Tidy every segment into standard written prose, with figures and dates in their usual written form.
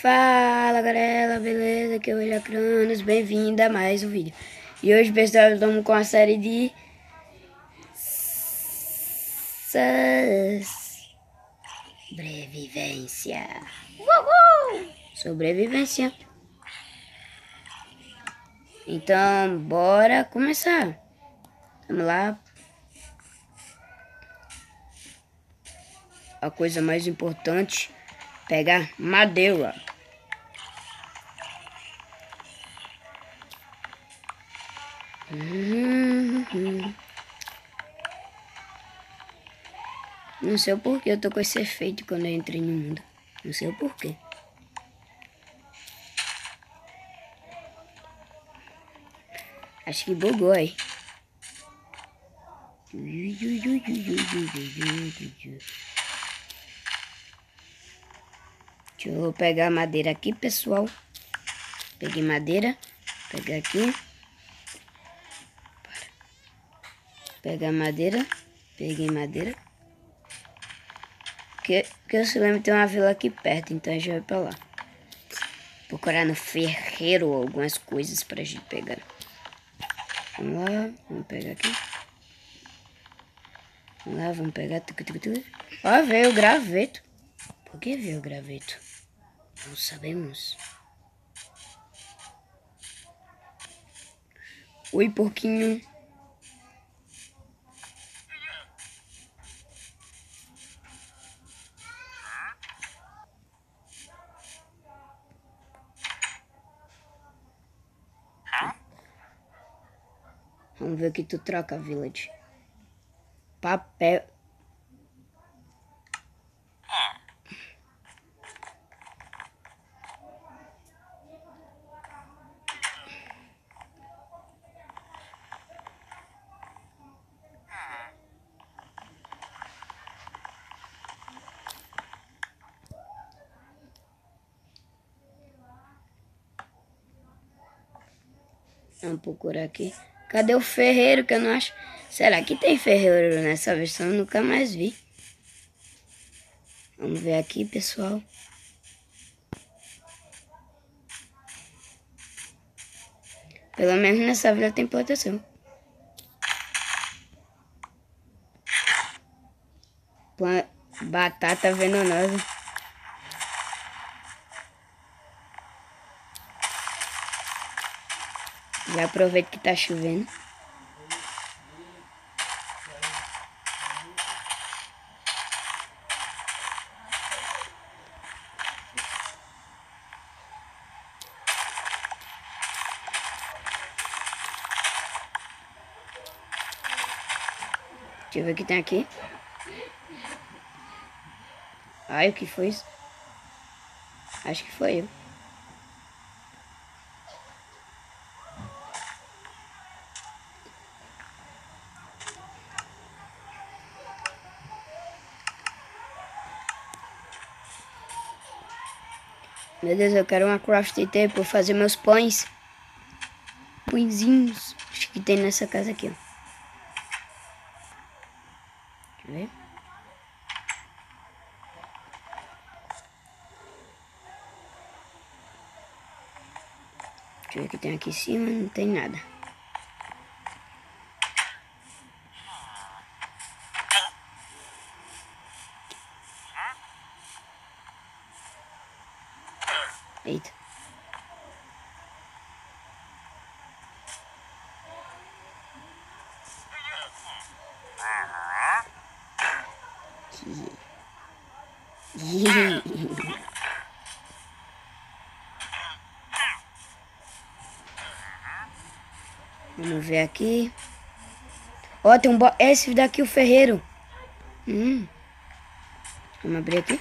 Fala galera, beleza? Aqui é o William Cronos, bem-vindo a mais um vídeo. E hoje, pessoal, estamos com a série de sobrevivência. Uhul! Sobrevivência. Então, bora começar. Vamos lá. A coisa mais importante, pegar madeira. Não sei o porquê eu tô com esse efeito quando eu entrei no mundo. Não sei o porquê. Acho que bugou aí. Deixa eu pegar a madeira aqui, pessoal. Peguei madeira. Pegar aqui. Pegar madeira. Peguei madeira. Que eu se lembro tem uma vila aqui perto, então a gente vai pra lá. Procurar no ferreiro algumas coisas pra gente pegar. Vamos lá, vamos pegar aqui. Vamos lá, vamos pegar. Ó, veio o graveto. Por que veio o graveto? Não sabemos. Oi, porquinho. Vamos ver o que tu troca, village. Papel. Vamos procurar aqui. Cadê o ferreiro que eu não acho? Será que tem ferreiro nessa versão? Eu nunca mais vi. Vamos ver aqui, pessoal. Pelo menos nessa vila tem plantação. Batata venenosa. Já aproveito que tá chovendo. Deixa eu ver o que tem aqui. Ai, o que foi isso? Acho que foi eu. Meu Deus, eu quero uma craft table pra fazer meus pães. Pãezinhos. Acho que tem nessa casa aqui, ó. Deixa eu ver. Deixa eu ver o que tem aqui em cima. Não tem nada. Eita. Vamos ver aqui. Ó, tem um esse daqui, o ferreiro. Vamos abrir aqui.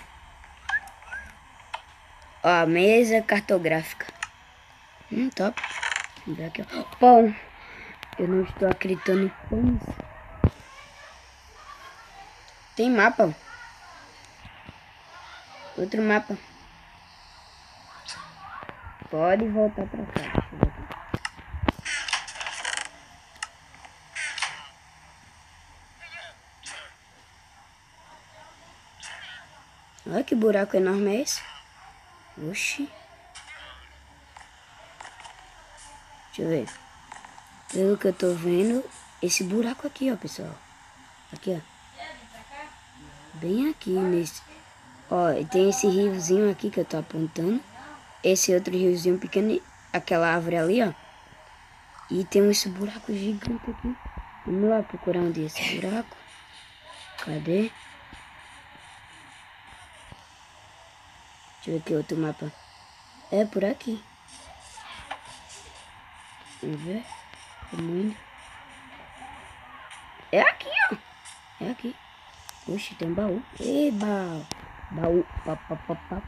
Ó, mesa cartográfica. Top. Vamos ver aqui, ó. Pão. Eu não estou acreditando em pães. Tem mapa. Outro mapa. Pode voltar pra cá. Olha que buraco enorme é esse. Oxi. Deixa eu ver. Pelo que eu tô vendo, esse buraco aqui, ó, pessoal. Aqui, ó. Bem aqui nesse. Ó, e tem esse riozinho aqui que eu tô apontando. Esse outro riozinho pequeno, aquela árvore ali, ó. E tem esse buraco gigante aqui. Vamos lá procurar onde é esse buraco. Cadê? Deixa eu ver aqui outro mapa. É por aqui. Vamos ver. Vamos indo. É aqui, ó. É aqui. Oxe, tem baú. Eba! Baú. Pá, pá, pá, pá.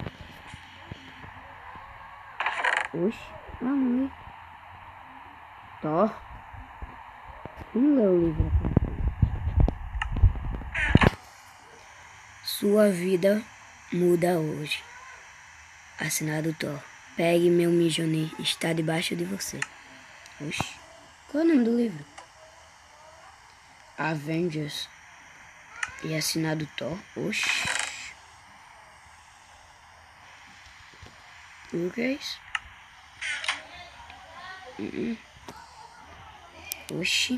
Oxe. Vamos ler. Tó. Vamos ler o livro aqui. Sua vida muda hoje. Assinado Thor. Pegue meu Mjolnir. Está debaixo de você. Oxe. Qual é o nome do livro? Avengers. E assinado Thor. Oxe. O que é isso? Oxi.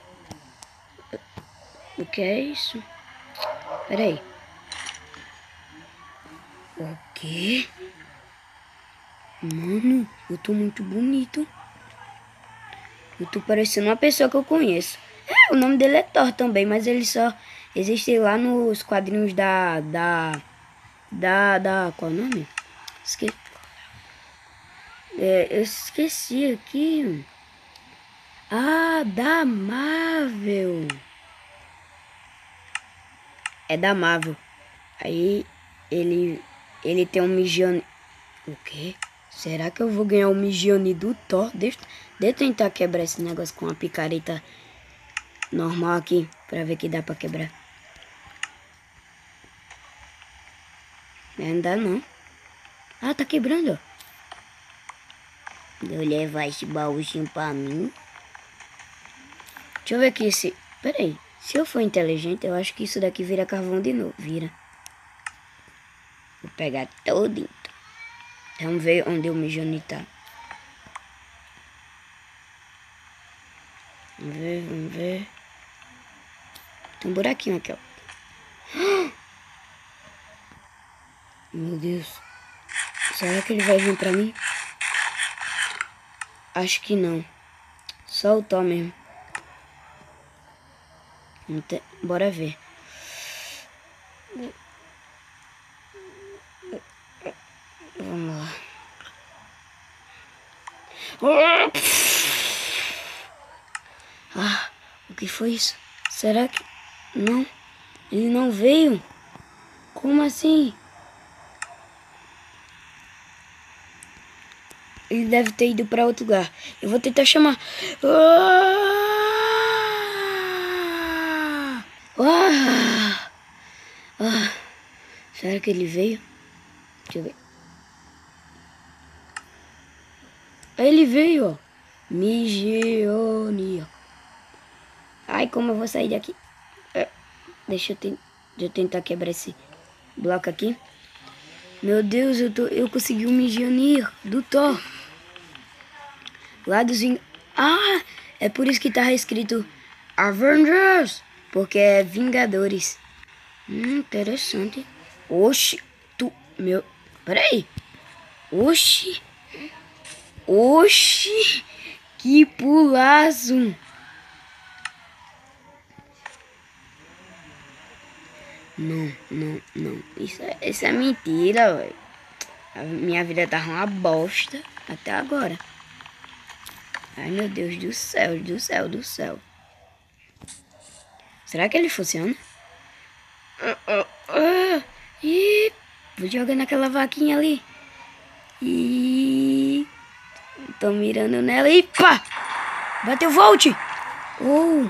O que é isso? Peraí. O quê? Mano, eu tô muito bonito. Eu tô parecendo uma pessoa que eu conheço. É, o nome dele é Thor também, mas ele só existe lá nos quadrinhos qual é o nome? Eu esqueci aqui. Ah, da Marvel. É da Marvel. Aí ele tem um Mjolnir. O quê? Será que eu vou ganhar o Mjolnir do Thor? Deixa eu tentar quebrar esse negócio com uma picareta normal aqui, pra ver que dá pra quebrar. Não dá não. Ah, tá quebrando, ó. Vou levar esse baúzinho pra mim. Deixa eu ver aqui se... Pera aí. Se eu for inteligente, eu acho que isso daqui vira carvão de novo. Vira. Vou pegar todo. Vamos ver onde o Mjolnir tá. Vamos ver. Tem um buraquinho aqui, ó. Meu Deus. Será que ele vai vir pra mim? Acho que não. Só o Thor mesmo. Bora ver. Vamos lá. Ah, o que foi isso? Será que... Não, ele não veio? Como assim? Ele deve ter ido para outro lugar. Eu vou tentar chamar. Será que ele veio? Deixa eu ver. Ele veio, ó. Mjolnir. Ai, como eu vou sair daqui? Deixa eu tentar quebrar esse bloco aqui. Meu Deus, eu consegui um Mjolnir do Thor. Lá dos Ah, é por isso que tá escrito Avengers. Porque é Vingadores. Interessante. Oxi, meu... Peraí. Oxi. Oxi. Que pulaço. Não. Isso é mentira, velho. A minha vida tá uma bosta até agora. Ai, meu Deus do céu, do céu. Será que ele funciona? Ih, vou jogar naquela vaquinha ali. E tô mirando nela e pá! Bateu volte! Oh!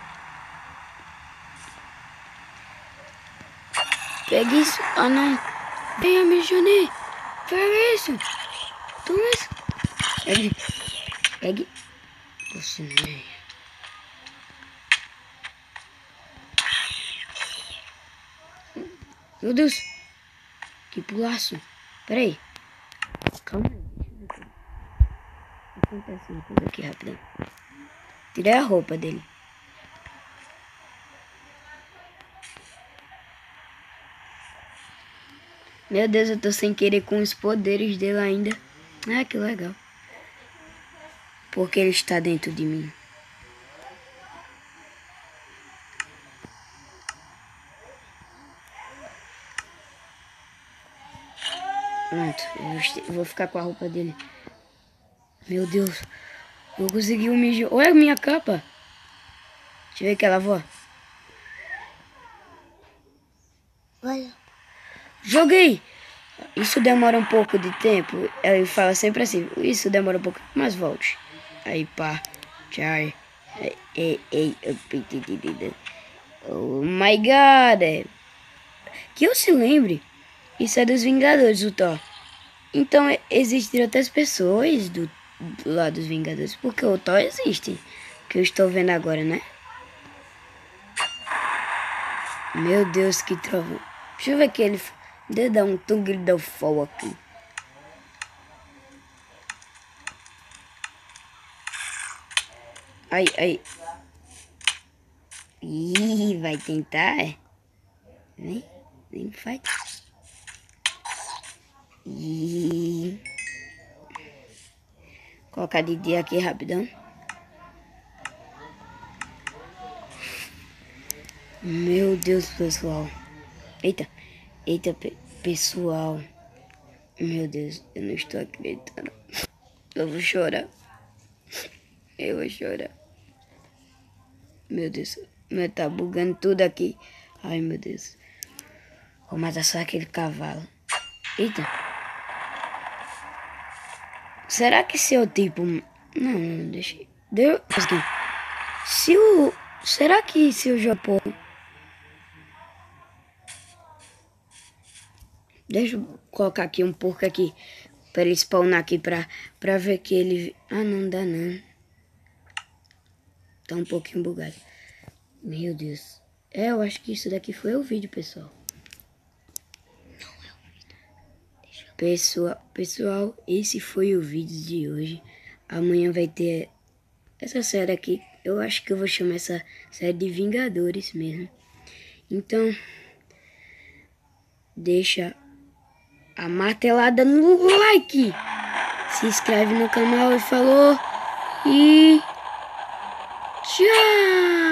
Pega isso! Ah, não! Venha me Mjolnir! Pega isso! Toma isso! Pegue! Você não é. Meu Deus! Que pulaço! Peraí! acontece uma coisa aqui rápida. Tirei a roupa dele. Meu Deus, eu tô sem querer com os poderes dele ainda. Ah, que legal. Porque ele está dentro de mim. Pronto, eu vou ficar com a roupa dele. Meu Deus, eu consegui um mijo. Olha a minha capa. Deixa eu ver que ela voa. Olha. Joguei! Isso demora um pouco de tempo. Ele fala sempre assim, isso demora um pouco, mas volte. Aí pá, tchau. Oh my god! Que eu se lembre, isso é dos Vingadores, o Thor. Então existem outras pessoas do lado dos Vingadores, porque o Thor existe. Que eu estou vendo agora, né? Meu Deus, que trovão. Deixa eu ver que ele... Deixa eu dar um tongue do fogo aqui. Ai, ai. Ih, vai tentar, é? Vem, faz. Ih. Colocar de dia aqui rapidão. Meu Deus, pessoal. Eita, eita, pessoal. Meu Deus, eu não estou acreditando. Eu vou chorar. Eu vou chorar. Meu Deus, meu, tá bugando tudo aqui. Ai, meu Deus. Vou matar só aquele cavalo. Eita. Será que se eu tipo... Não, deixa... Deu... Se o... Será que se o Japão... Deixa eu colocar aqui um porco aqui. Pra ele spawnar aqui pra ver que ele... Ah, não dá não. Tá um pouquinho bugado. Meu Deus. É, eu acho que isso daqui foi o vídeo, pessoal. Não é o vídeo. Pessoal, esse foi o vídeo de hoje. Amanhã vai ter essa série aqui. Eu acho que eu vou chamar essa série de Vingadores mesmo. Então, deixa a martelada no like. Se inscreve no canal e falou. E tchau!